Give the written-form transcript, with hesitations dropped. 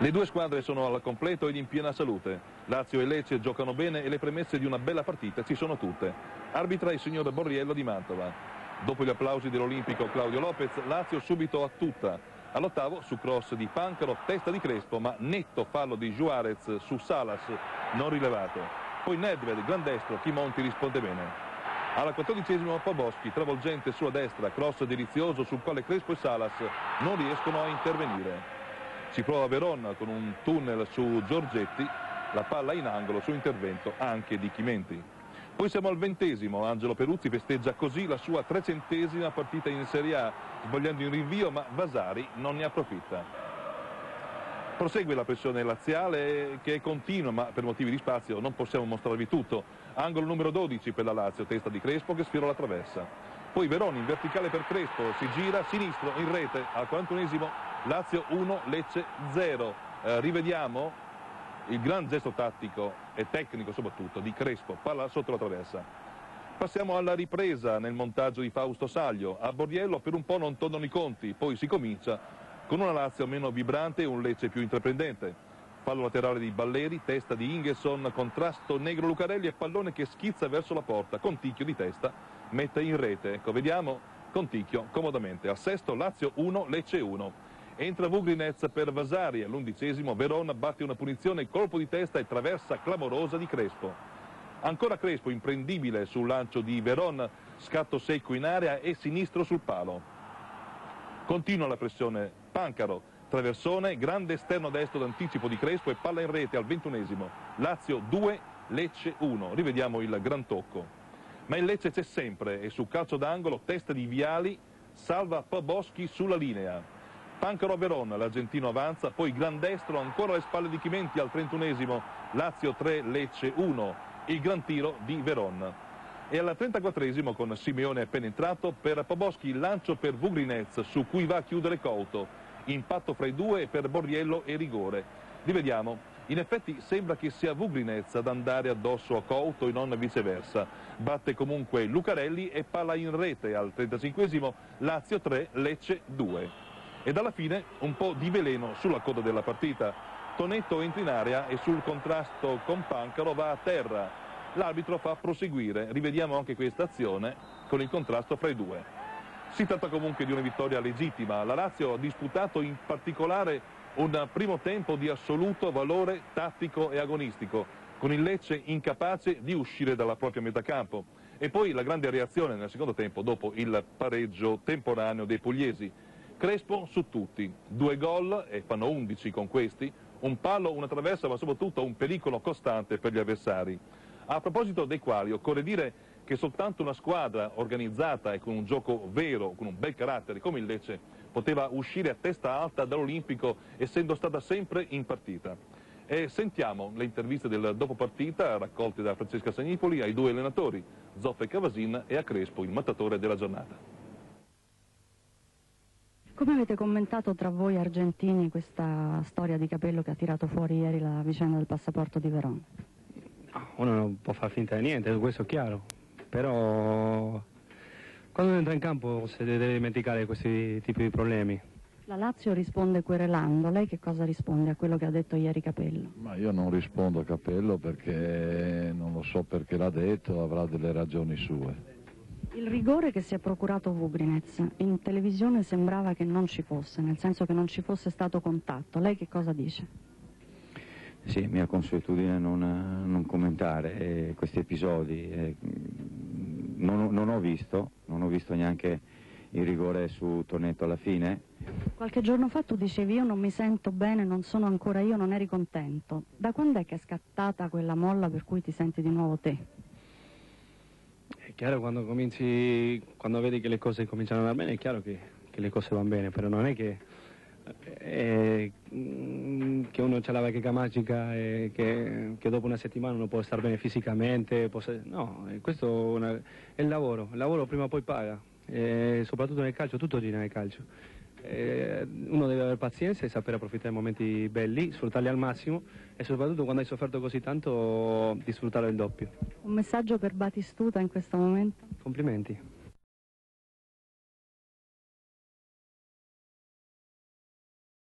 Le due squadre sono al completo ed in piena salute. Lazio e Lecce giocano bene e le premesse di una bella partita ci sono tutte. Arbitra il signor Borriello di Mantova. Dopo gli applausi dell'olimpico Claudio Lopez, Lazio subito a tutta. All'ottavo, su cross di Pancaro, testa di Crespo, ma netto fallo di Juarez su Salas, non rilevato. Poi Nedved, gran destro, Chimonti risponde bene. Alla 14esimo Poboschi, travolgente sulla destra, cross delizioso sul quale Crespo e Salas non riescono a intervenire. Si prova Veron con un tunnel su Giorgetti, la palla in angolo su intervento anche di Chimenti. Poi siamo al 20esimo, Angelo Peruzzi festeggia così la sua 300esima partita in Serie A, sbagliando in rinvio, ma Vasari non ne approfitta. Prosegue la pressione laziale che è continua, ma per motivi di spazio non possiamo mostrarvi tutto. Angolo numero 12 per la Lazio, testa di Crespo che sfiora la traversa. Poi Veroni in verticale per Crespo, si gira, sinistro, in rete, al 41esimo, Lazio 1, Lecce 0. Rivediamo il gran gesto tattico e tecnico soprattutto di Crespo, palla sotto la traversa. Passiamo alla ripresa nel montaggio di Fausto Saglio. A Borriello per un po' non tornano i conti, poi si comincia con una Lazio meno vibrante e un Lecce più intraprendente. Fallo laterale di Balleri, testa di Ingesson, contrasto Negro Lucarelli e pallone che schizza verso la porta. Conticchio di testa mette in rete. Ecco, vediamo Conticchio comodamente. Al sesto Lazio 1, Lecce 1. Entra Vugrinez per Vasari, all'11esimo Verona batte una punizione, colpo di testa e traversa clamorosa di Crespo. Ancora Crespo, imprendibile sul lancio di Veron, scatto secco in area e sinistro sul palo. Continua la pressione Pancaro, traversone, grande esterno destro d'anticipo di Crespo e palla in rete al 21esimo. Lazio 2, Lecce 1. Rivediamo il gran tocco. Ma il Lecce c'è sempre e su calcio d'angolo, testa di Viali, salva Poboschi sulla linea. Pancaro a Verona, l'argentino avanza, poi gran destro ancora alle spalle di Chimenti al 31esimo, Lazio 3, Lecce 1, il gran tiro di Veron. E al 34esimo con Simeone appena entrato, per Poboschi il lancio per Vugrinez su cui va a chiudere Couto, impatto fra i due per Borriello e rigore. Rivediamo, in effetti sembra che sia Vugrinez ad andare addosso a Couto e non viceversa. Batte comunque Lucarelli e palla in rete al 35esimo, Lazio 3, Lecce 2. E dalla fine un po' di veleno sulla coda della partita. Tonetto entra in area e sul contrasto con Pancaro va a terra. L'arbitro fa proseguire. Rivediamo anche questa azione con il contrasto fra i due. Si tratta comunque di una vittoria legittima. La Lazio ha disputato in particolare un primo tempo di assoluto valore tattico e agonistico, con il Lecce incapace di uscire dalla propria metà campo. E poi la grande reazione nel secondo tempo dopo il pareggio temporaneo dei pugliesi. Crespo su tutti, 2 gol e fanno 11 con questi, un palo, una traversa ma soprattutto un pericolo costante per gli avversari. A proposito dei quali occorre dire che soltanto una squadra organizzata e con un gioco vero, con un bel carattere come il Lecce, poteva uscire a testa alta dall'Olimpico essendo stata sempre in partita. E sentiamo le interviste del dopo partita raccolte da Francesca Sagnipoli ai due allenatori, Zoffa e Cavasin, e a Crespo, il mattatore della giornata. Come avete commentato tra voi argentini questa storia di Capello che ha tirato fuori ieri la vicenda del passaporto di Verona? Uno non può far finta di niente, questo è chiaro, però quando entra in campo si deve dimenticare questi tipi di problemi. La Lazio risponde querelando, lei che cosa risponde a quello che ha detto ieri Capello? Ma io non rispondo a Capello perché non lo so perché l'ha detto, avrà delle ragioni sue. Il rigore che si è procurato Vugrinez, in televisione sembrava che non ci fosse, nel senso che non ci fosse stato contatto. Lei che cosa dice? Sì, mia consuetudine non commentare questi episodi. Non ho visto neanche il rigore su Tonetto alla fine. Qualche giorno fa tu dicevi io non mi sento bene, non sono ancora io, non eri contento. Da quando è che è scattata quella molla per cui ti senti di nuovo te? È chiaro, quando vedi che le cose cominciano ad andare bene, è chiaro che le cose vanno bene, però non è che uno c'ha la vecchia magica e che dopo una settimana uno può stare bene fisicamente, no, questo è il lavoro prima o poi paga, soprattutto nel calcio, tutto gira nel calcio. Uno deve avere pazienza e sapere approfittare dei momenti belli, sfruttarli al massimo e soprattutto quando hai sofferto così tanto di sfruttare il doppio. Un messaggio per Batistuta in questo momento? Complimenti.